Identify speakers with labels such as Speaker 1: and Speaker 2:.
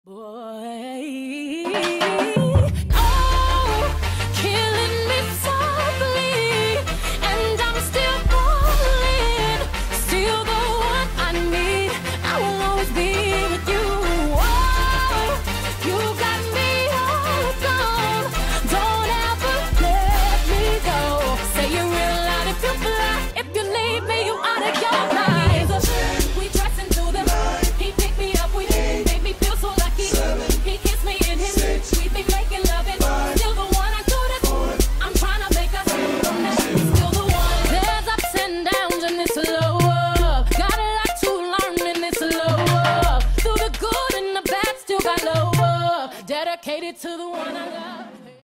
Speaker 1: Boy, oh, killing me softly, and I'm still falling, still the one I need. I will always be with you. Oh, you got me hooked on. Don't ever let me go. Say it real loud if you fly. If you leave me, you out of your mind. We dress into the night. He picked me up. We made me feel so lucky. He kissed me in his lips. We be making love and still the one I do this. I'm trying to make us still the one. There's ups and downs in this love. Got a lot to learn in this love. Through the good and the bad, still got love. Dedicated to the one I love.